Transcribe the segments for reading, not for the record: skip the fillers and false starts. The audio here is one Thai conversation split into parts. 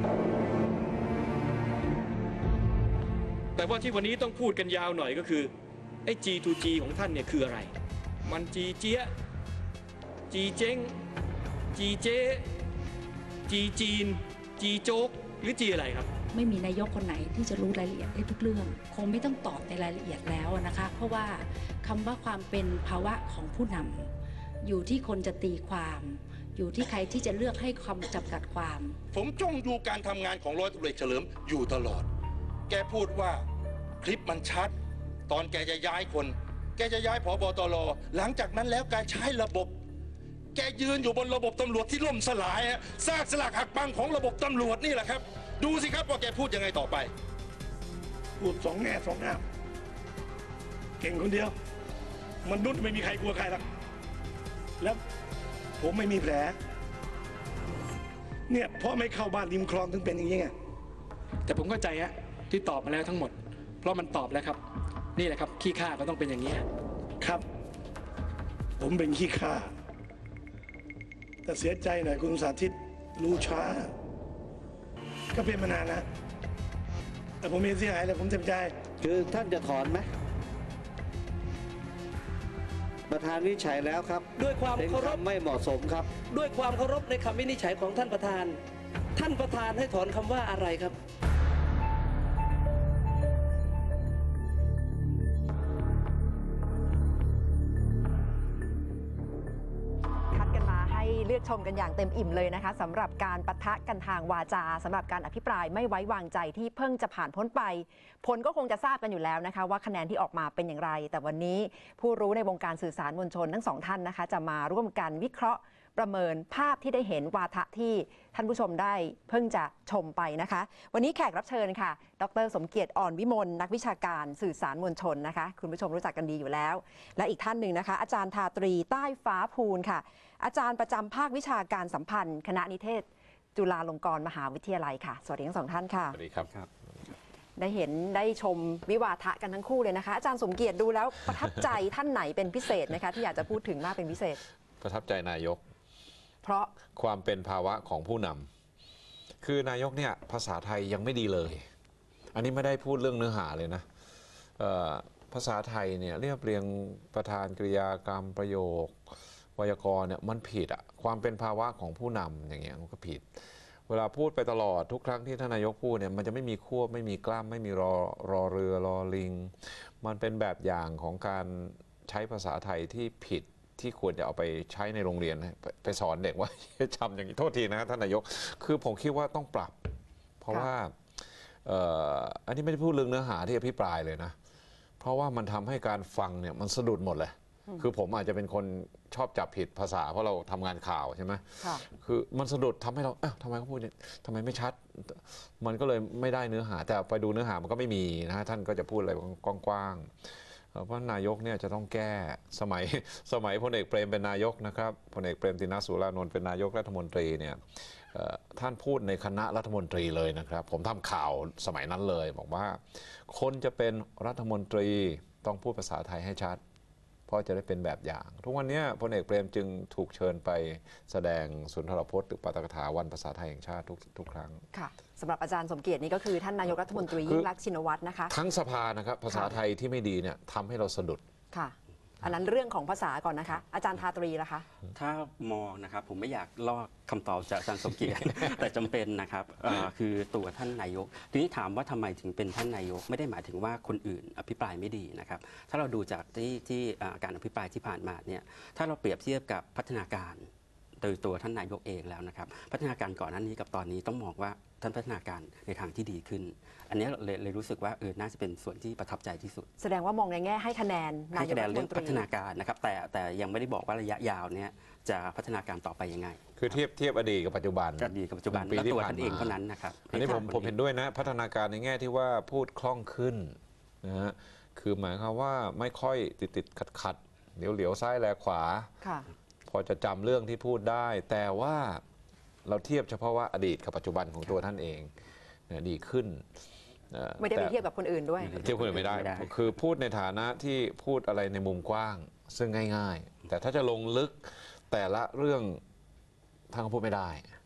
แต่ว่าที่วันนี้ต้องพูดกันยาวหน่อยก็คือไอ้ G2G ของท่านเนี่ยคืออะไรมัน G เจี๊ย G เจ๊ง G เจ๊ G จีน G โจ๊กหรือ G อะไรครับไม่มีนายกคนไหนที่จะรู้รายละเอียดได้ทุกเรื่องคงไม่ต้องตอบในรายละเอียดแล้วนะคะเพราะว่าคำว่าความเป็นภาวะของผู้นำอยู่ที่คนจะตีความอยู่ที่ใครที่จะเลือกให้คำจำกัดความผมจ้องดูการทำงานของร้อยตำรวจเฉลิมอยู่ตลอดแกพูดว่าคลิปมันชัดตอนแกจะย้ายคนแกจะย้ายผบ.ตร.หลังจากนั้นแล้วแกใช้ระบบแกยืนอยู่บนระบบตำรวจที่ล่มสลายซากสลักหักพังของระบบตำรวจนี่แหละครับดูสิครับว่าแกพูดยังไงต่อไปพูดสองแง่สองงามเก่งคนเดียวมนุษย์ไม่มีใครกลัวใครหรอกแล้วผมไม่มีแผลเนี่ยเพราะไม่เข้าบ้านริมคลองถึงเป็นอย่างนี้ไงแต่ผมเข้าใจฮะที่ตอบมาแล้วทั้งหมดเพราะมันตอบแล้วครับนี่แหละครับขี้ข้าก็ต้องเป็นอย่างนี้ครับผมเป็นขี้ข้าแต่เสียใจหน่อยคุณสาธิตรู้ช้าก็เป็นมานานนะแต่ผมไม่เสียหายเลยผมเต็มใจคือท่านจะถอนไหมประธานวินิจฉัยแล้วครับด้วยความเคารพไม่เหมาะสมครับด้วยความเคารพในคำวินิจฉัยของท่านประธานท่านประธานให้ถอนคำว่าอะไรครับเลือกชมกันอย่างเต็มอิ่มเลยนะคะสำหรับการปะทะกันทางวาจาสำหรับการอภิปรายไม่ไว้วางใจที่เพิ่งจะผ่านพ้นไปผลก็คงจะทราบกันอยู่แล้วนะคะว่าคะแนนที่ออกมาเป็นอย่างไรแต่วันนี้ผู้รู้ในวงการสื่อสารมวลชนทั้งสองท่านนะคะจะมาร่วมกันวิเคราะห์ประเมินภาพที่ได้เห็นวาทะที่ท่านผู้ชมได้เพิ่งจะชมไปนะคะวันนี้แขกรับเชิญค่ะดร.สมเกียรติอ่อนวิมลนักวิชาการสื่อสารมวลชนนะคะคุณผู้ชมรู้จักกันดีอยู่แล้วและอีกท่านหนึ่งนะคะอาจารย์ทาตรีใต้ฟ้าภูลค่ะอาจารย์ประจำภาควิชาการสัมพันธ์คณะนิเทศจุฬาลงกรณ์มหาวิทยาลัยค่ะสวัสดีทั้งสองท่านค่ะสวัสดีครับได้เห็นได้ชมวิวาทะกันทั้งคู่เลยนะคะอาจารย์สมเกียรติดูแล้วประทับใจท่านไหนเป็นพิเศษไหมคะที่อยากจะพูดถึงมากเป็นพิเศษประทับใจนายกเพราะความเป็นภาวะของผู้นำคือนายกเนี่ยภาษาไทยยังไม่ดีเลยอันนี้ไม่ได้พูดเรื่องเนื้อหาเลยนะภาษาไทยเนี่ยเรียบเรียงประธานกริยากรรมประโยคไวยากรณ์เนี่ยมันผิดอะความเป็นภาวะของผู้นำอย่างเงี้ยมันก็ผิดเวลาพูดไปตลอดทุกครั้งที่ท่านนายกพูดเนี่ยมันจะไม่มีควบไม่มีกล้ามไม่มีรอเรือรอลิงมันเป็นแบบอย่างของการใช้ภาษาไทยที่ผิดที่ควรจะเอาไปใช้ในโรงเรียนไปสอนเด็กว่าจำอย่างนี้โทษทีนะท่านนายกคือผมคิดว่าต้องปรับเพราะว่าอันนี้ไม่ได้พูดเรื่องเนื้อหาที่อภิปรายเลยนะเพราะว่ามันทำให้การฟังเนี่ยมันสะดุดหมดเลยคือผมอาจจะเป็นคนชอบจับผิดภาษาเพราะเราทำงานข่าวใช่ไหมคือมันสะดุดทำให้เราทำไมเขาพูดทำไมไม่ชัดมันก็เลยไม่ได้เนื้อหาแต่ไปดูเนื้อหามันก็ไม่มีนะท่านก็จะพูดอะไรกว้างเพราะนายกเนี่ยจะต้องแก้สมัยพลเอกเปรมเป็นนายกนะครับพลเอกเปรมติณสุรานนท์เป็นนายกรัฐมนตรีเนี่ยท่านพูดในคณะรัฐมนตรีเลยนะครับผมทำข่าวสมัยนั้นเลยบอกว่าคนจะเป็นรัฐมนตรีต้องพูดภาษาไทยให้ชัดเพราะจะได้เป็นแบบอย่างทุกวันนี้พลเอกเปรมจึงถูกเชิญไปแสดงสุนทรพจน์หรือปาฐกถาวันภาษาไทยแห่งชาติทุกครั้งค่ะสำหรับอาจารย์สมเกียรตินี่ก็คือท่านนายกรัฐมนตรียิ่งลักษณ์ชินวัตรนะคะทั้งสภานะครับภาษาไทยที่ไม่ดีเนี่ยทำให้เราสะดุดค่ะอันนั้นเรื่องของภาษาก่อนนะคะอาจารย์ทาตรีล่ะคะถ้ามองนะครับผมไม่อยากลอกคำตอบจากอาจารย์สมเกียรติ แต่จำเป็นนะครับคือตัวท่านนายกทีนี้ถามว่าทำไมถึงเป็นท่านนายกไม่ได้หมายถึงว่าคนอื่นอภิปรายไม่ดีนะครับถ้าเราดูจากที่การอภิปรายที่ผ่านมาเนี่ยถ้าเราเปรียบเทียบกับพัฒนาการโดยตัวท่านนายกเองแล้วนะครับพัฒนาการก่อนหน้านี้กับตอนนี้ต้องมองว่าท่านพัฒนาการในทางที่ดีขึ้นอันนี้เลยรู้สึกว่าน่าจะเป็นส่วนที่ประทับใจที่สุดแสดงว่ามองในแง่ให้คะแนนนายกรัฐมนตรีเรื่องพัฒนาการนะครับแต่ยังไม่ได้บอกว่าระยะยาวเนี่ยจะพัฒนาการต่อไปยังไงคือเทียบอดีตกับปัจจุบันและตัวท่านเองเท่านั้นนะครับอันนี้ผมเห็นด้วยนะพัฒนาการในแง่ที่ว่าพูดคล่องขึ้นนะฮะคือหมายความว่าไม่ค่อยติดขัดเหลียวซ้ายแลขวาพอจะจำเรื่องที่พูดได้แต่ว่าเราเทียบเฉพาะว่าอดีตกับปัจจุบันของตัวท่านเองดีขึ้นไม่ได้ไปเทียบกับคนอื่นด้วยเทียบคนอื่นไม่ได้คือพูดในฐานะที่พูดอะไรในมุมกว้างซึ่งง่ายๆแต่ถ้าจะลงลึกแต่ละเรื่องท่านก็พูดไม่ได้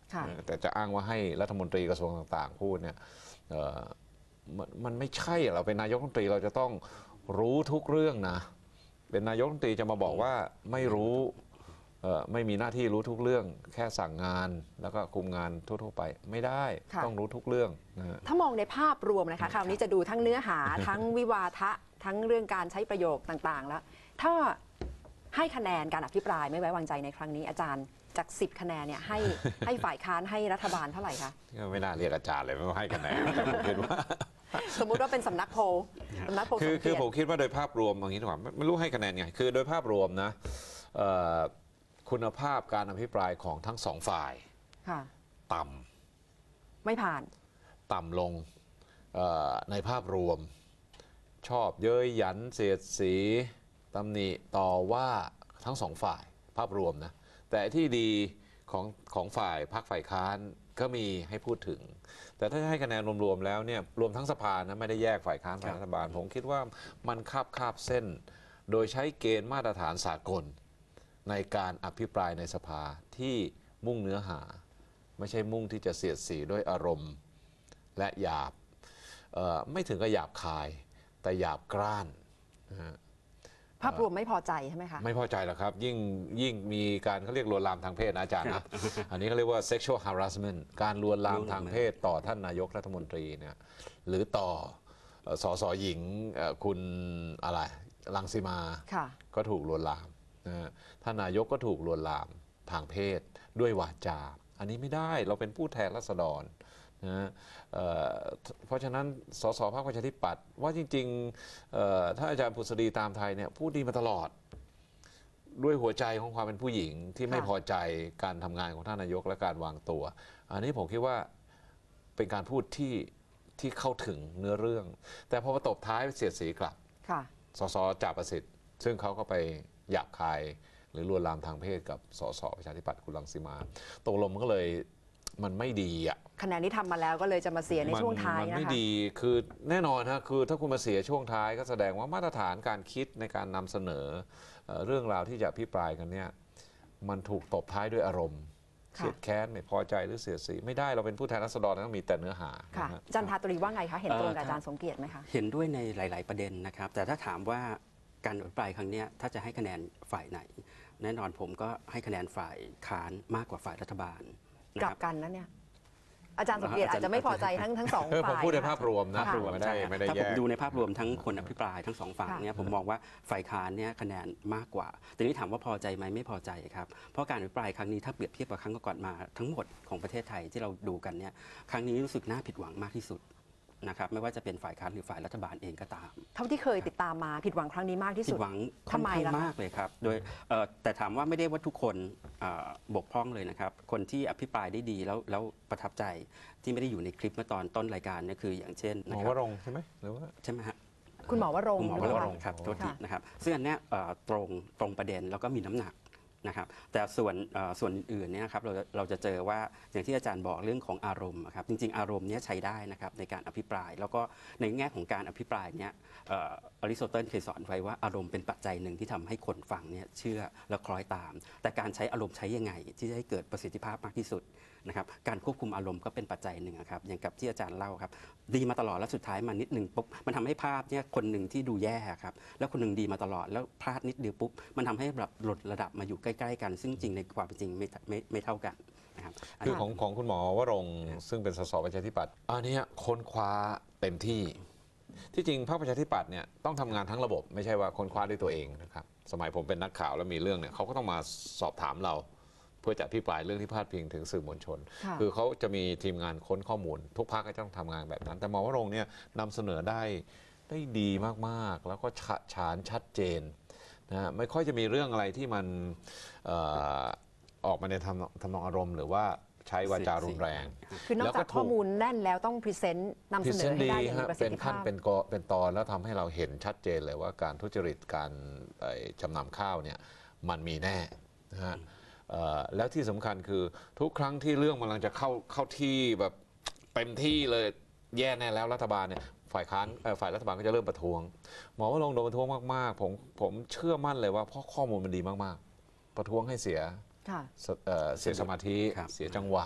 ค่ะแต่จะอ้างว่าให้รัฐมนตรีกระทรวงต่างๆพูดเนี่ยมันไม่ใช่เราเป็นนายกรัฐมนตรีเราจะต้องรู้ทุกเรื่องนะเป็นนายกรัฐมนตรีจะมาบอกว่าไม่รู้ไม่มีหน้าที่รู้ทุกเรื่องแค่สั่งงานแล้วก็คุมงานทั่วๆไปไม่ได้ค่ะต้องรู้ทุกเรื่องนะฮะถ้ามองในภาพรวมนะคะคราวนี้จะดูทั้งเนื้อหา ทั้งวิวาทะทั้งเรื่องการใช้ประโยคต่างๆ แล้ว ถ้าให้คะแนนการอภิปรายไม่ไว้วางใจในครั้งนี้อาจารย์จาก10 คะแนนเนี่ยให้ฝ่ายค้านให้รัฐบาลเท่าไหร่คะไม่น่าเรียกอาจารย์เลยไม่ว่าให้คะแนนแต่ผมคิดว่าสมมุติว่าเป็นสำนักโพลสำนักโพลสมคืเกีอยรผมติคิดว่าโดยภาพรวมอย่างนี้ดีกว่าไม่รู้ให้คะแนนไงคือโดยภาพรวมนะเอ่อคุณภาพการอภิปรายของทั้งสองฝ่ายค่ะต่ำไม่ผ่านต่ำลงในภาพรวมชอบเย้ยหยันเสียดสีตำหนิต่อว่าทั้งสองฝ่ายภาพรวมนะแต่ที่ดีของฝ่ายพรรคฝ่ายค้านก็มีให้พูดถึง แต่ถ้าให้คะแนนรวมๆแล้วเนี่ยรวมทั้งสภานะไม่ได้แยกฝ่ายค้านฝ่ายรัฐบาลผมคิดว่ามันคาบเส้น โดยใช้เกณฑ์มาตรฐานสากลในการอภิปรายในสภาที่มุ่งเนื้อหาไม่ใช่มุ่งที่จะเสียดสีด้วยอารมณ์และหยาบไม่ถึงกับหยาบคายแต่หยาบกร้านนะฮะภาพรวมไม่พอใจใช่ไหมคะไม่พอใจหรอกครับยิ่งมีการเขาเรียกลวนลามทางเพศนะอาจารย์นะ อันนี้เขาเรียกว่า sexual harassment การลวนลามทางเพศต่อท่านนายกรัฐมนตรีเนี่ยหรือต่อสสหญิงคุณอะไรรังสีมาค่ะก็ถูกลวนลามนะฮะท่านนายกก็ถูกลวนลามทางเพศด้วยวาจาอันนี้ไม่ได้เราเป็นผู้แทนราษฎรนะฮะเพราะฉะนั้นสสพรรคประชาธิปัตย์ว่าจริงๆถ้าอาจารย์ผุษดีตามไทยเนี่ยพูดดีมาตลอดด้วยหัวใจของความเป็นผู้หญิงที่ไม่ค่ะพอใจการทำงานของท่านนายกและการวางตัว อันนี้ผมคิดว่าเป็นการพูดที่เข้าถึงเนื้อเรื่อง แต่พอมาตบท้ายเสียดสีกลับค่ะสสจ่าประสิทธิ์ซึ่งเขาก็ไปหยาบคายหรือลวนลามทางเพศกับสสประชาธิปัตย์คุณรังสีมาตกลงมันก็เลยมันไม่ดีอ่ะคะแนนที่ทำมาแล้วก็เลยจะมาเสียในช่วงท้ายมันนะไม่คะดีคือแน่นอนฮะคือถ้าคุณมาเสียช่วงท้ายก็แสดงว่ามาตรฐานการคิดในการนำเสนอเรื่องราวที่จะอภิปรายกันเนี่ยมันถูกตบท้ายด้วยอารมณ์ค่ะเสียดแค้นไม่พอใจหรือเสียดสีไม่ได้เราเป็นผู้แทนราษฎรต้องมีแต่เนื้อหาค่ะนะฮะอาจารย์ทาตรีว่าไงคะ เห็นตรงกับอาจารย์สมเกียรติไหมคะเห็นด้วยในหลาย ๆ ประเด็นนะครับ แต่ถ้าถามว่าการอภิปรายครั้งเนี้ยถ้าจะให้คะแนนฝ่ายไหน แน่นอนผมก็ให้คะแนนฝ่ายค้านมากกว่าฝ่ายรัฐบาลนะกลัครับ บกันนะเนี่ย อาจารย์สมเกียรติอาจจะไม่พอใจทั้งสองผมฝ่ายพูดในนะคะภาพรวมนะค่ะไม่ได้ถ้าแยผมกดูในภาพรวมทั้งคนอภิปรายทั้งสองฝั่งค่ะเนี่ยผมมองว่าฝ่ายค้านเนี่ยคะแนนมากกว่าแต่นี้ถามว่าพอใจไหมไม่พอใจครับเพราะการอภิปรายครั้งนี้ถ้าเปรียบเทียบกับครั้งก่อนๆมาทั้งหมดของประเทศไทยที่เราดูกันเนี่ยครั้งนี้รู้สึกน่าผิดหวังมากที่สุดนะครับไม่ว่าจะเป็นฝ่ายค้านหรือฝ่ายรัฐบาลเองก็ตามเท่าที่เคยติดตามมาผิดหวังครั้งนี้มากที่ผิสุดดหวังค่อนทำไมข้างล่ะคะมากเลยครับโดยแต่ถามว่าไม่ได้ว่าทุกคนบกพร่องเลยนะครับคนที่อภิปรายได้ดีแล้วประทับใจที่ไม่ได้อยู่ในคลิปเมื่อตอนต้นรายการเนี่ยคืออย่างเช่นหมนะอคว รับรงค์ใช่ไหมหรือว่าใช่ไหมฮะคุณหมอวรงค์คุณหมอหรือวเปล่ารงค์ครับโทษทีค่ะนะครับซึ่งอันเนี้ยตรงประเด็นแล้วก็มีน้ำหนักนะครับแต่ส่วนอื่นๆเนี่ยนะครับเราจะเจอว่าอย่างที่อาจารย์บอกเรื่องของอารมณ์อะครับจริงๆอารมณ์เนี้ยใช้ได้นะครับในการอภิปราย แล้วก็ในแง่ของการอภิปรายเนี่ยอริสโตเติลเคยสอนไว้ว่าอารมณ์เป็นปัจจัยหนึ่งที่ทำให้คนฟังเนี่ยเชื่อและคล้อยตาม แต่การใช้อารมณ์ใช้ยังไงที่จะให้เกิดประสิทธิภาพมากที่สุดนะครับการควบคุมอารมณ์ก็เป็นปัจจัยหนึ่งอะครับอย่างกับที่อาจารย์เล่าครับดีมาตลอดแล้วสุดท้ายมานิดหนึ่งปุ๊บมันทำให้ภาพเนี่ยคนหนึ่งที่ดูแย่ครับแล้วคนหนึ่งดีมาตลอดแล้วพลาดนิดเดียวปุ๊บมันทำให้แบบลดระดับมาอยู่ใกล้ๆกัน ซึ่งจริงในความเป็นจริงไม่เท่ากันนะครับนคือนี้ของคุณหมอวรงค์ซึ่งเป็นสสประชาธิปัตย์อันเนี้ยค้นคว้าเต็มที่ที่จริงพรรคประชาธิปัตย์เนี่ยต้องทำงานทั้งระบบไม่ใช่ว่าค้นคว้าด้วยตัวเองนะครับสมัยผมเป็นนักข่าวแล้วมีเรื่องเนี่ยเขาก็ต้องมาสอบถามเรา เพื่อจะอภิปรายเรื่องที่พาดพิงถึงสื่อมวลชนค่ะคือเขาจะมีทีมงานค้นข้อมูล ทุกพรรคก็ต้องทำงานแบบนั้น แต่หมอวรงค์เนี่ยนำเสนอได้ดีมากๆ แล้วก็ฉานชัดเจนนะฮะไม่ค่อยจะมีเรื่องอะไรที่มันออกมาในทำนองอารมณ์หรือว่าใช้วาจารุนแรงคือนอกจากข้อมูลแน่นแล้วต้องพรีเซนต์นำพรีเสนเซอนต์ให้ดีได้อย่างมีฮะประสิเป็ทนธิขั้นภาพเป็นตอนแล้วทำให้เราเห็นชัดเจนเลยว่าการทุจริตการจำนำข้าวเนี่ยมันมีแน่นะฮะแล้วที่สำคัญคือทุกครั้งที่เรื่องมันกำลังจะเข้าที่แบบเต็มที่เลยแย่แน่แล้วรัฐบาลเนี่ยฝ่ายค้านฝ่ายรัฐบาลก็จะเริ่มประท้วงหมอว่าลงโดนประท้วงมากๆผมเชื่อมั่นเลยว่าเพราะข้อมูลมันดีมากๆประท้วงให้เสียค่ะเสียสมาธิครับเสียจังหวะ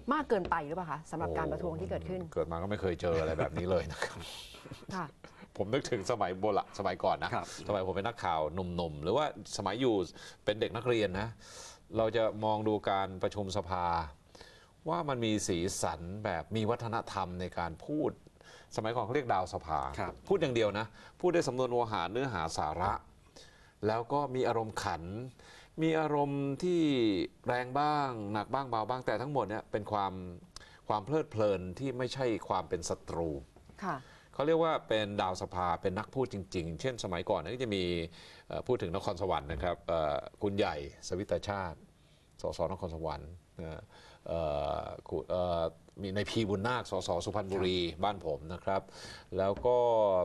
มากเกินไปหรือเปล่าคะสำหรับการประท้วงที่เกิดขึ้นเกิดมาก็ไม่เคยเจออะไรแบบนี้เลยนะครับค่ะผมนึกถึงสมัยโบราณสมัยก่อนนะครับ สมัยผมเป็นนักข่าวหนุ่มๆหรือว่าสมัยอยู่เป็นเด็กนักเรียนนะเราจะมองดูการประชุมสภา ว่ามันมีสีสันแบบมีวัฒนธรรมในการพูด สมัยก่อนเขาเรียกดาวสภา พูดอย่างเดียวนะพูดด้วยสำนวนโวหารเนื้อหาสาระ แล้วก็มีอารมณ์ขัน มีอารมณ์ที่แรงบ้างหนักบ้างเบาบ้างแต่ทั้งหมดเนี่ยเป็นความเพลิดเพลินที่ไม่ใช่ความเป็นศัตรูค่ะเขาเรียกว่าเป็นดาวสภาเป็นนักพูดจริงๆ เช่นสมัยก่อนก็จะมีพูดถึงนครสวรรค์นะครับคุณใหญ่สวิตชาติสสนครสวรรค์มีในพีบุญนาคสสสุพรรณบุรีบ้านผมนะครับแล้วก็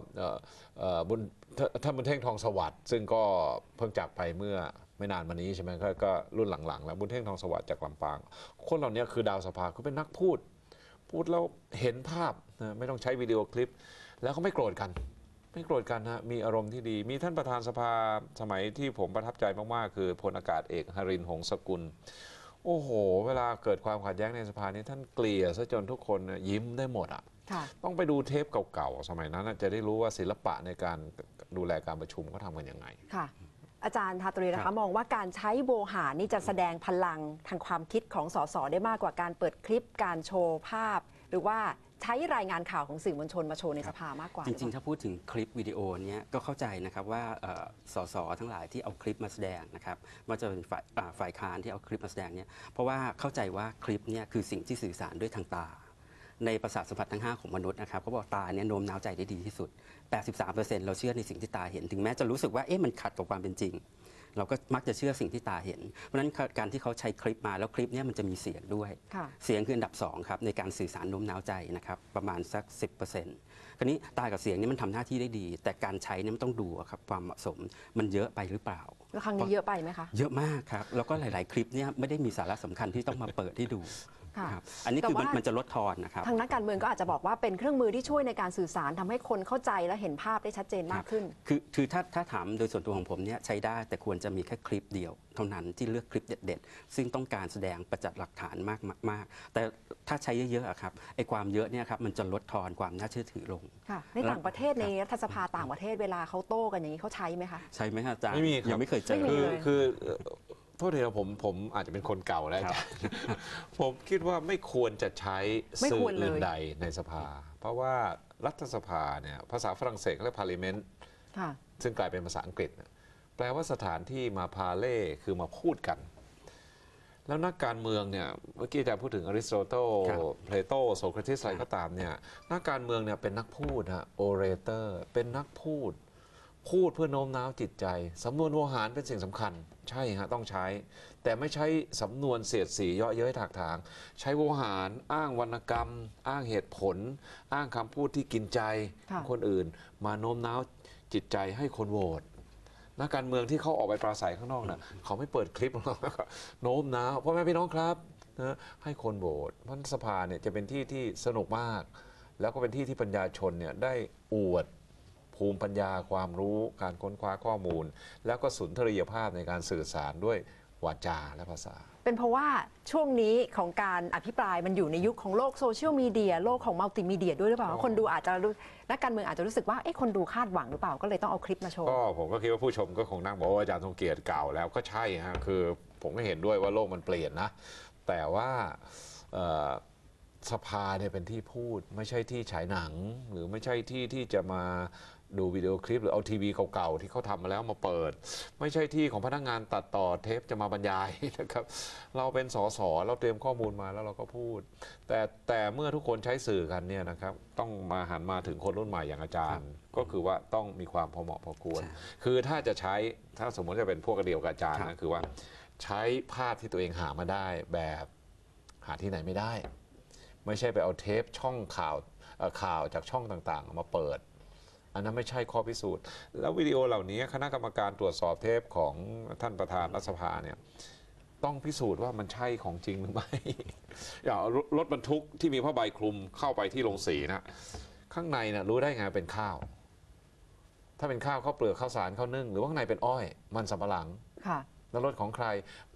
ท่านบุญเท่งทองสวัสดิ์ซึ่งก็เพิ่งจากไปเมื่อไม่นานมานี้ใช่ไหมก็รุ่นหลังๆแล้วบุญเท่งทองสวัสดิ์จากลำปางคนเหล่านี้คือดาวสภาเขาเป็นนักพูดแล้วเห็นภาพนะไม่ต้องใช้วิดีโอคลิปแล้วเขาไม่โกรธกันนะมีอารมณ์ที่ดีมีท่านประธานสภาสมัยที่ผมประทับใจมากๆคือพลอากาศเอกหรินทร์หงสกุลโอ้โหเวลาเกิดความขัดแย้งในสภานี้ท่านเกลี่ยซะจนทุกคนยิ้มได้หมดอ่ะต้องไปดูเทปเก่าๆสมัยนั้นจะได้รู้ว่าศิลปะในการดูแลการประชุมเขาทำกันยังไงค่ะอาจารย์ทาตรีนะคะมองว่าการใช้โวหารนี่จะแสดงพลังทางความคิดของสสได้มากกว่าการเปิดคลิปการโชว์ภาพหรือว่าใช้รายงานข่าวของสื่อมวลชนมาโชว์ในสภามากกว่าจริงๆถ้าพูดถึงคลิปวิดีโอเนี้ยก็เข้าใจนะครับว่าสสทั้งหลายที่เอาคลิปมาแสดงนะครับว่าจะเป็นฝ่ายค้านที่เอาคลิปมาแสดงเนี่ยเพราะว่าเข้าใจว่าคลิปเนี่ยคือสิ่งที่สื่อสารด้วยทางตาในประสาทสัมผัสทั้ง5ของมนุษย์นะครับเขาบอกตาเนี่ยโน้มน้าวใจได้ดีที่สุด 83% เราเชื่อในสิ่งที่ตาเห็นถึงแม้จะรู้สึกว่ามันขัดกับความเป็นจริงเราก็มักจะเชื่อสิ่งที่ตาเห็นเพราะฉะนั้นการที่เขาใช้คลิปมาแล้วคลิปนี้มันจะมีเสียงด้วยเสียงคืออันดับ2ครับในการสื่อสารโน้มน้าวใจนะครับประมาณสัก 10% คราวนี้ตากับเสียงนี่มันทำหน้าที่ได้ดีแต่การใช้นี่มันต้องดูครับความเหมาะสมมันเยอะไปหรือเปล่าแล้วครั้งนี้เยอะไปไหมคะเยอะมากครับแล้วก็หลายๆคลิปเนี่ยไม่ได้มีสาระสำคัญที่ต้องมาเปิดให้ดูอันนี้คือมันจะลดทอนนะครับทางนักการเมืองก็อาจจะบอกว่าเป็นเครื่องมือที่ช่วยในการสื่อสารทำให้คนเข้าใจและเห็นภาพได้ชัดเจนมากขึ้นคือถ้าถามโดยส่วนตัวของผมเนี่ยใช้ได้แต่ควรจะมีแค่คลิปเดียวเท่านั้นที่เลือกคลิปเด็ดๆซึ่งต้องการแสดงประจักษ์หลักฐานมากแต่ถ้าใช้เยอะๆครับไอ้ความเยอะเนี่ยครับมันจะลดทอนความน่าเชื่อถือลงในต่างประเทศในรัฐสภาต่างประเทศเวลาเขาโต้กันอย่างนี้เขาใช้ไหมคะใช่ไหมอาจารย์ไม่มียังไม่เคยเจอคือโทษทีนะผมอาจจะเป็นคนเก่าแล้วผมคิดว่าไม่ควรจะใช้สื่ออื่นใดในสภาเพราะว่ารัฐสภาเนี่ยภาษาฝรั่งเศสเรียก parliament ซึ่งกลายเป็นภาษาอังกฤษแปลว่าสถานที่มาพาเล่คือมาพูดกันแล้วนักการเมืองเนี่ยเมื่อกี้อาจารย์พูดถึงอริสโตเติลเพลโตโสเครติสอะไรก็ตามเนี่ยนักการเมืองเนี่ยเป็นนักพูดโอเรเตอร์เป็นนักพูดเพื่อโน้มน้าวจิตใจสำนวนโวหารเป็นสิ่งสำคัญใช่ฮะต้องใช้แต่ไม่ใช้สำนวนเสียดสีเยาะเย้ยถากถางใช้โวหารอ้างวรรณกรรมอ้างเหตุผลอ้างคำพูดที่กินใจคนอื่นมาโน้มน้าวจิตใจให้คนโหวตนักการเมืองที่เขาออกไปปราศัยข้างนอกน่ะเขาไม่เปิดคลิปหรอกโน้มน้าวพ่อแม่พี่น้องครับนะให้คนโหวตเพราะสภาเนี่ยจะเป็นที่ที่สนุกมากแล้วก็เป็นที่ที่ปัญญาชนเนี่ยได้อวดภูมิปัญญาความรู้การค้นคว้าข้อมูลแล้วก็สุนทรียภาพในการสื่อสารด้วยวาจาและภาษาเป็นเพราะว่าช่วงนี้ของการอภิปรายมันอยู่ในยุคของโลกโซเชียลมีเดียโลกของมัลติมีเดียด้วยหรือเปล่าคนดูอาจจะนักการเมืองอาจจะรู้สึกว่าคนดูคาดหวังหรือเปล่าก็เลยต้องเอาคลิปมาโชว์ก็ผมก็คิดว่าผู้ชมก็คงนั่งบอกว่าอาจารย์ทรงเกียรติเก่าแล้วก็ใช่ฮะคือผมก็เห็นด้วยว่าโลกมันเปลี่ยนนะแต่ว่าสภาเนี่ยเป็นที่พูดไม่ใช่ที่ฉายหนังหรือไม่ใช่ที่ที่จะมาดูวิดีโอคลิปหรือเอาทีวีเก่าๆที่เขาทำมาแล้วมาเปิดไม่ใช่ที่ของพนักงานตัดต่อเทปจะมาบรรยายนะครับเราเป็นสสเราเตรียมข้อมูลมาแล้วเราก็พูดแต่เมื่อทุกคนใช้สื่อกันเนี่ยนะครับต้องมาหันมาถึงคนรุ่นใหม่อย่างอาจารย์ก็คือว่าต้องมีความพอเหมาะพอควรคือถ้าจะใช้ถ้าสมมติจะเป็นพวกเดียวกับอาจารย์นะคือว่าใช้ภาพที่ตัวเองหามาได้แบบหาที่ไหนไม่ได้ไม่ใช่ไปเอาเทปช่องข่าวจากช่องต่างๆมาเปิดอันนั้นไม่ใช่ข้อพิสูจน์แล้ววิดีโอเหล่านี้คณะกรรมการตรวจสอบเทปของท่านประธานรัฐสภาเนี่ยต้องพิสูจน์ว่ามันใช่ของจริงหรือไม่ อย่างรถบรรทุกที่มีผ้าใบคลุมเข้าไปที่โรงสีนะข้างในนะรู้ได้ไงเป็นข้าวถ้าเป็นข้าวเปลือกข้าวสารข้าวนึ่งหรือว่าข้างในเป็นอ้อยมันสำปะหลังแล้วรถของใคร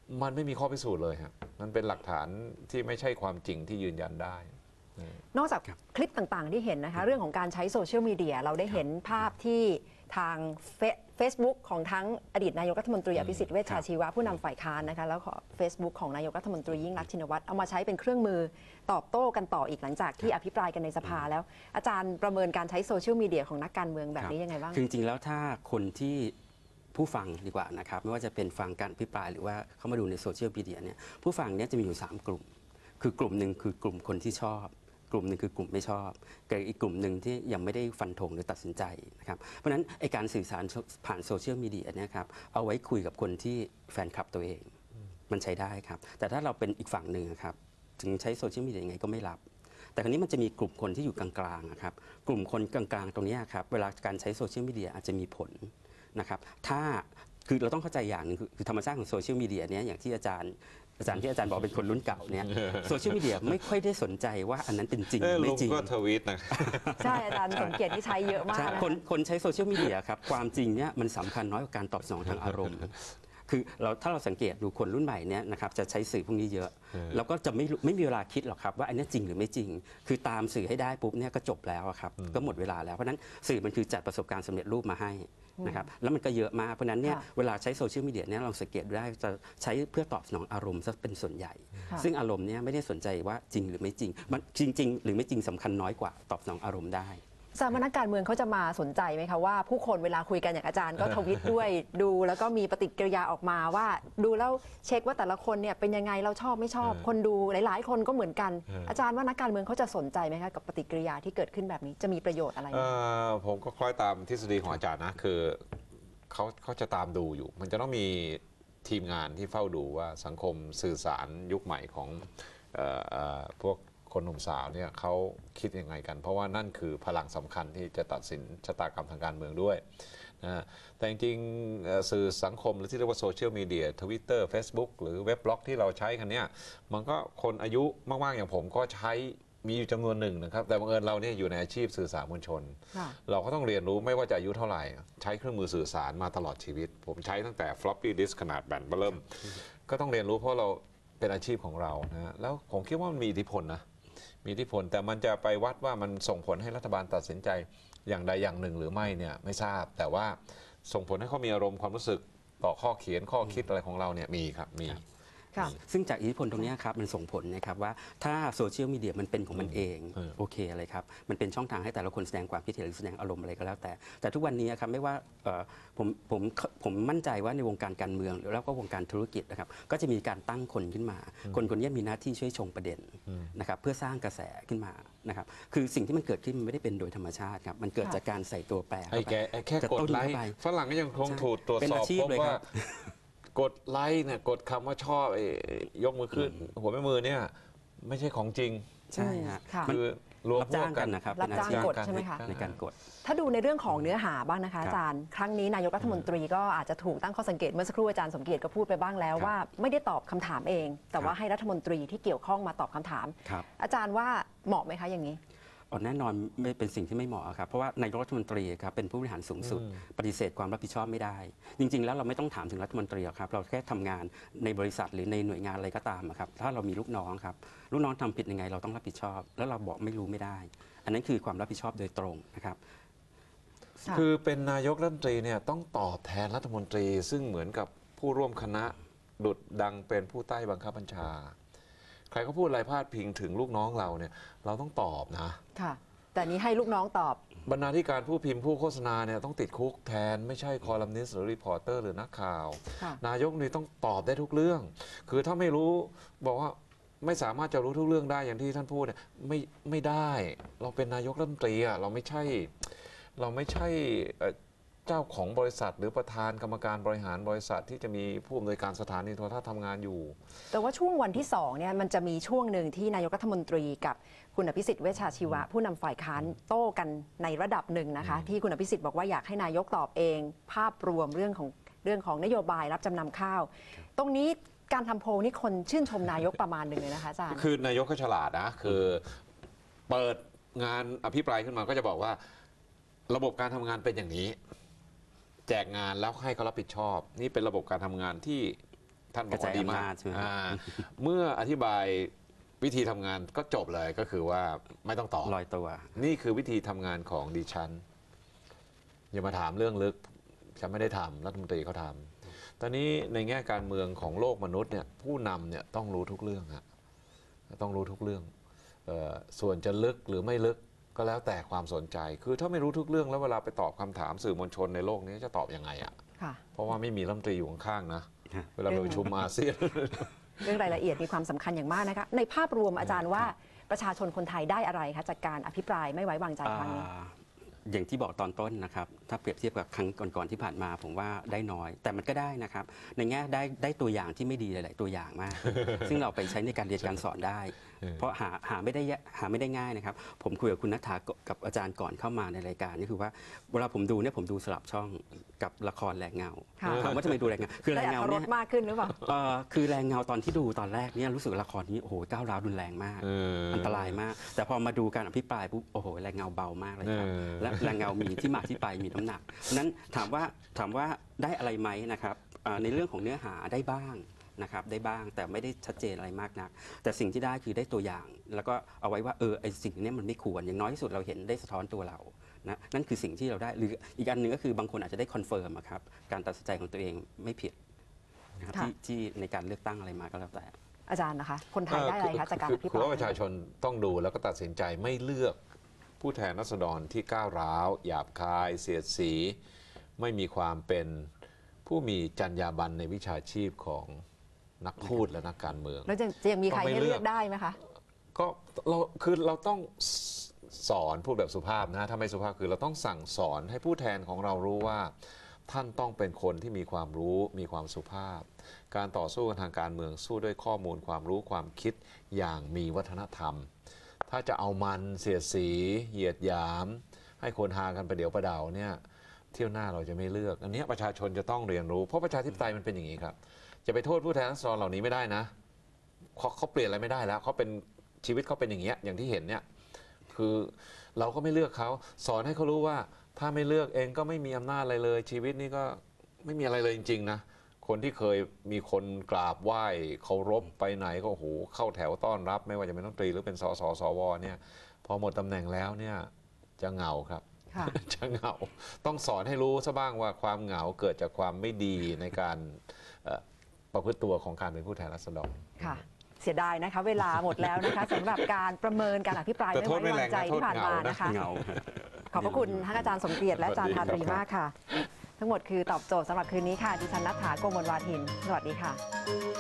มันไม่มีข้อพิสูจน์เลยครับมันเป็นหลักฐานที่ไม่ใช่ความจริงที่ยืนยันได้นอกจากคลิปต่างๆที่เห็นนะคะเรื่องของการใช้โซเชียลมีเดียเราได้เห็นภาพที่ทางFacebook ของทั้งอดีตนายกรัฐมนตรีอภิสิทธิ์เวชชาชีวะผู้นำฝ่ายค้านนะคะแล้วก็ Facebook ของนายกรัฐมนตรียิ่งรักษณ์ชินวัตรเอามาใช้เป็นเครื่องมือตอบโต้กันต่ออีกหลังจากที่อภิปรายกันในสภาแล้วอาจารย์ประเมินการใช้โซเชียลมีเดียของนักการเมืองแบบนี้ยังไงบ้างคือจริงๆแล้วถ้าคนที่ผู้ฟังดีกว่านะครับไม่ว่าจะเป็นฟังการอภิปรายหรือว่าเข้ามาดูในโซเชียลมีเดียเนี่ยผู้ฟังเนี่ยจะมีอยู่3กลุ่มคือกลุ่มหนึ่งคือกลุ่มคนที่ชอบกลุ่มหนึ่งคือกลุ่มไม่ชอบกับอีกกลุ่มหนึ่งที่ยังไม่ได้ฟันธงหรือตัดสินใจนะครับเพราะฉะนั้นไอการสื่อสารผ่านโซเชียลมีเดียเนี่ยครับเอาไว้คุยกับคนที่แฟนคลับตัวเองมันใช้ได้ครับแต่ถ้าเราเป็นอีกฝั่งหนึ่งครับถึงใช้โซเชียลมีเดียยังไงก็ไม่รับแต่คราวนี้มันจะมีกลุ่มคนที่อยู่กลางๆนะครับกลุ่มคนกลางๆตรงนี้ครับเวลาการใช้โซเชียลมีเดียอาจจะมีผลนะครับถ้าคือเราต้องเข้าใจอย่างหนึ่งคือธรรมชาติของโซเชียลมีเดียเนี้ยอย่างที่อาจารย์บอกเป็นคนรุ่นเก่าเนี่ยโซเชียลมีเดียไม่ค่อยได้สนใจว่าอันนั้นเป็นจริงไม่จริงก็ทวีตนะใช่อาจารย์สมเกียรติที่ใช้เยอะมากนะคนใช้โซเชียลมีเดียครับความจริงเนี่ยมันสำคัญน้อยกว่าการตอบสนองทางอารมณ์คือถ้าเราสังเกตดูคนรุ่นใหม่เนี่ยนะครับจะใช้สื่อพวกนี้เยอะแล้วก็จะไม่มีเวลาคิดหรอกครับว่าอันนี้จริงหรือไม่จริงคือตามสื่อให้ได้ปุ๊บเนี่ยก็จบแล้วครับก็หมดเวลาแล้วเพราะนั้นสื่อมันคือจัดประสบการณ์สำเร็จรูปมาให้นะครับแล้วมันก็เยอะมากเพราะนั้นเนี่ยเวลาใช้โซเชียลมีเดียเนี่ยเราสังเกตได้จะใช้เพื่อตอบสนองอารมณ์ซะเป็นส่วนใหญ่ซึ่งอารมณ์เนี่ยไม่ได้สนใจว่าจริงหรือไม่จริงมันจริงหรือไม่จริงสำคัญน้อยกว่าตอบสนองอารมณ์ได้สามนักการเมืองเขาจะมาสนใจไหมคะว่าผู้คนเวลาคุยกันอย่างอาจารย์ก็ทวิตด้วยดูแล้วก็มีปฏิกิริยาออกมาว่าดูแล้วเช็คว่าแต่ละคนเนี่ยเป็นยังไงเราชอบไม่ชอบคนดูหลายๆคนก็เหมือนกันอาจารย์ว่านักการเมืองเขาจะสนใจไหมคะกับปฏิกิริยาที่เกิดขึ้นแบบนี้จะมีประโยชน์อะไรผมก็คล้อยตามทฤษฎีของอาจารย์นะคือเขาจะตามดูอยู่มันจะต้องมีทีมงานที่เฝ้าดูว่าสังคมสื่อสารยุคใหม่ของพวกคนหนุ่มสาวเนี่ยเขาคิดยังไงกันเพราะว่านั่นคือพลังสำคัญที่จะตัดสินชะตากรรมทางการเมืองด้วยนะแต่จริงๆสื่อสังคมหรือที่เรียกว่าโซเชียลมีเดีย Twitter Facebook หรือเว็บบล็อกที่เราใช้กันเนี่ยมันก็คนอายุมากๆอย่างผมก็ใช้มีอยู่จำนวนหนึ่งนะครับแต่บังเอิญเราเนี่ยอยู่ในอาชีพสื่อสารมวลชนเราก็ต้องเรียนรู้ไม่ว่าจะอายุเท่าไหร่ใช้เครื่องมือสื่อสารมาตลอดชีวิตผมใช้ตั้งแต่ floppy disk ขนาดแบนเริ่มก็ต้องเรียนรู้เพราะเราเป็นอาชีพของเรานะแล้วผมคิดว่ามันมีอิทธิพลนะมีอิทธิพลแต่มันจะไปวัดว่ามันส่งผลให้รัฐบาลตัดสินใจอย่างใดอย่างหนึ่งหรือไม่เนี่ยไม่ทราบแต่ว่าส่งผลให้เขามีอารมณ์ความรู้สึกต่อข้อเขียนข้อคิดอะไรของเราเนี่ยมีครับมีซึ่งจากอิทธิพลตรงนี้ครับมันส่งผลนะครับว่าถ้าโซเชียลมีเดียมันเป็นของมันเองโอเคอะไรครับมันเป็นช่องทางให้แต่ละคนแสดงความคิดเห็นหรือแสดงอารมณ์อะไรก็แล้วแต่ทุกวันนี้ครับไม่ว่าผมมั่นใจว่าในวงการการเมืองแล้วก็วงการธุรกิจนะครับก็จะมีการตั้งคนขึ้นมาคนนี้มีหน้าที่ช่วยชงประเด็นนะครับเพื่อสร้างกระแสขึ้นมานะครับคือสิ่งที่มันเกิดขึ้นมันไม่ได้เป็นโดยธรรมชาติครับมันเกิดจากการใส่ตัวแปรเข้าไปแค่กดไลค์ฝรั่งก็ยังคงถูกตรวจสอบพบว่ากดไลค์เนี่ยกดคำว่าชอบยกมือขึ้นหัวแม่มือเนี่ยไม่ใช่ของจริงใช่ฮะคือรับจ้างกันนะครับรับจ้างกดใช่ไหมคะในการกดถ้าดูในเรื่องของเนื้อหาบ้างนะคะอาจารย์ครั้งนี้นายกรัฐมนตรีก็อาจจะถูกตั้งข้อสังเกตเมื่อสักครู่อาจารย์สมเกียรติก็พูดไปบ้างแล้วว่าไม่ได้ตอบคำถามเองแต่ว่าให้รัฐมนตรีที่เกี่ยวข้องมาตอบคำถามอาจารย์ว่าเหมาะไหมคะอย่างนี้แน่นอนไม่เป็นสิ่งที่ไม่เหมาะครับเพราะว่านายกรัฐมนตรีครับเป็นผู้บริหารสูงสุดปฏิเสธความรับผิดชอบไม่ได้จริงๆแล้วเราไม่ต้องถามถึงรัฐมนตรีครับเราแค่ทำงานในบริษัทหรือในหน่วยงานอะไรก็ตามครับถ้าเรามีลูกน้องครับลูกน้องทำผิดยังไงเราต้องรับผิดชอบแล้วเราบอกไม่รู้ไม่ได้อันนั้นคือความรับผิดชอบโดยตรงนะครับคือเป็นนายกรัฐมนตรีเนี่ยต้องตอบแทนรัฐมนตรีซึ่งเหมือนกับผู้ร่วมคณะดุจดังเป็นผู้ใต้บังคับบัญชาใครก็พูดอะไรพาดพิงถึงลูกน้องเราเนี่ยเราต้องตอบนะค่ะแต่นี้ให้ลูกน้องตอบบรรณาธิการผู้พิมพ์ผู้โฆษณาเนี่ยต้องติดคุกแทนไม่ใช่คอลัมนิสต์หรือรีพอร์เตอร์หรือนักข่าวนายกนี่ต้องตอบได้ทุกเรื่องคือถ้าไม่รู้บอกว่าไม่สามารถจะรู้ทุกเรื่องได้อย่างที่ท่านพูดเนี่ยไม่ได้เราเป็นนายกรัฐมนตรีเราไม่ใช่เจ้าของบริษัทหรือประธานกรรมการบริหารบริษัทที่จะมีผู้อำนวยการสถานีโทรทัศน์ทำงานอยู่แต่ว่าช่วงวันที่2เนี่ยมันจะมีช่วงหนึ่งที่นายกรัฐมนตรีกับคุณอภิสิทธิ์เวชชาชีวะผู้นำฝ่ายค้านโต้กันในระดับหนึ่งนะคะที่คุณอภิสิทธิ์บอกว่าอยากให้นายกตอบเองภาพรวมเรื่องของนโยบายรับจำนำข้าวตรงนี้การทำโพลนี่คนชื่นชมนายกประมาณหนึ่งเลยนะคะอาจารย์คือนายกก็ฉลาดนะคือเปิดงานอภิปรายขึ้นมาก็จะบอกว่าระบบการทำงานเป็นอย่างนี้แจกงานแล้วให้เขารับผิดชอบนี่เป็นระบบการทำงานที่ท่านบอกกระจาว่าย ดีมากอำนาจใช่ไหมเมื่ออธิบายวิธีทำงานก็จบเลยก็คือว่าไม่ต้องต่อลอยตัวนี่คือวิธีทำงานของดิฉันอย่ามาถามเรื่องลึกฉันไม่ได้ทำรัฐมนตรีเขาทำตอนนี้ในแง่การเมืองของโลกมนุษย์เนี่ยผู้นำเนี่ยต้องรู้ทุกเรื่องฮะต้องรู้ทุกเรื่องส่วนจะลึกหรือไม่ลึกก็แล้วแต่ความสนใจคือถ้าไม่รู้ทุกเรื่องแล้วเวลาไปตอบคำถามสื่อมวลชนในโลกนี้จะตอบยังไงอ่ะค่ะเพราะว่าไม่มีรัฐมนตรีอยู่ข้างๆนะฮะเวลาไปประชุมอาเซียนเรื่องรายละเอียดมีความสำคัญอย่างมากนะคะในภาพรวมอาจารย์ว่าประชาชนคนไทยได้อะไรคะจากการอภิปรายไม่ไว้วางใจครั้งนี้อย่างที่บอกตอนต้นนะครับ ถ้าเปรียบเทียบกับครั้งก่อนๆที่ผ่านมาผมว่าได้น้อย แต่มันก็ได้นะครับ ในแง่ได้ตัวอย่างที่ไม่ดีหลายๆตัวอย่างมาก ซึ่งเราไปใช้ในการเรียนการสอนได้ เพราะหาไม่ได้ง่ายนะครับ ผมคุยกับคุณนัทธากับอาจารย์ก่อนเข้ามาในรายการนี่คือว่าเวลาผมดูเนี่ยผมดูสลับช่องกับละครแรงเงาค่ะถามว่าทำไมดูแรงเงาคือแรได้งอัเงาตรเนี่สยมากขึ้นหรือเปล่าคือแรงเงาตอนที่ดูตอนแรกเนี่ยรู้สึกละครนี้โอ้โหก้าวร้าวรุนแรงมาก อันตรายมาก แต่พอมาดูการอภิปรายปุ๊บโอ้โหแรงเงาเบามากเลยครับ และแรงเงามีที่มาที่ไปมีน้ำหนักนั้นถามว่าได้อะไรไหมนะครับในเรื่องของเนื้อหาได้บ้างนะครับได้บ้างแต่ไม่ได้ชัดเจนอะไรมากนัก แต่สิ่งที่ได้คือได้ตัวอย่าง แล้วก็เอาไว้ว่าไอสิ่งนี้มันไม่ควรอย่างน้อยที่สุดเราเห็นได้สะท้อนตัวเรานะนั่นคือสิ่งที่เราได้หรืออีกอันหนึ่งก็คือบางคนอาจจะได้คอนเฟิร์มครับการตัดสินใจของตัวเองไม่ผิดนะครับค่ะที่ในการเลือกตั้งอะไรมาก็แล้วแต่อาจารย์นะคะ คนไทยได้อะไรคะจากการอภิปคือรายว่าประชาชนต้องดูแล้วก็ตัดสินใจไม่เลือกผู้แทนราษฎรที่ก้าวร้าวหยาบคายเสียดสี ไม่มีความเป็นผู้มีจรรยาบรรณในวิชาชีพของนักพูดและนักการเมืองแล้วจะยังมีใครให้เลือกได้ไหมคะก็เราต้องสอนพูดแบบสุภาพนะถ้าไม่สุภาพคือเราต้องสั่งสอนให้ผู้แทนของเรารู้ว่า ท่านต้องเป็นคนที่มีความรู้มีความสุภาพ การต่อสู้กันทางการเมืองสู้ด้วยข้อมูลความรู้ความคิดอย่างมีวัฒนธรรม ถ้าจะเอามันเสียดสีเหยียดหยาม ให้คนหากันประเดี๋ยวประดาวเนี่ยเที่ยวหน้าเราจะไม่เลือกอันนี้ประชาชนจะต้องเรียนรู้เพราะประชาธิปไตยมันเป็นอย่างนี้ครับจะไปโทษผู้แทนราษฎรเหล่านี้ไม่ได้นะเขาเปลี่ยนอะไรไม่ได้แล้วเขาเป็นชีวิตเขาเป็นอย่างเงี้ยอย่างที่เห็นเนี่ยคือเราก็ไม่เลือกเขาสอนให้เขารู้ว่าถ้าไม่เลือกเองก็ไม่มีอำนาจอะไรเลยชีวิตนี้ก็ไม่มีอะไรเลยจริงๆนะคนที่เคยมีคนกราบไหว้เคารพไปไหนก็โอ้โหเข้าแถวต้อนรับไม่ว่าจะเป็นรัฐมนตรีหรือเป็นสสสวเนี่ยพอหมดตำแหน่งแล้วเนี่ยจะเหงาครับค่ะจะเหงาต้องสอนให้รู้ซะบ้างว่าความเหงาเกิดจากความไม่ดีในการประพฤติตัวของการเป็นผู้แทนราษฎรค่ะ เสียดายนะคะ เวลาหมดแล้วนะคะสำหรับการประเมินการอภิปรายไม่ไว้วางใจที่ผ่านมานะคะเหงาขอบพระคุณทั้งอาจารย์สมเกียรติและอาจารย์ทาตรีมากค่ะ ทั้งหมดคือตอบโจทย์สำหรับคืนนี้ค่ะ ดิฉันณัฐฐา โกมลวาทิน สวัสดีค่ะ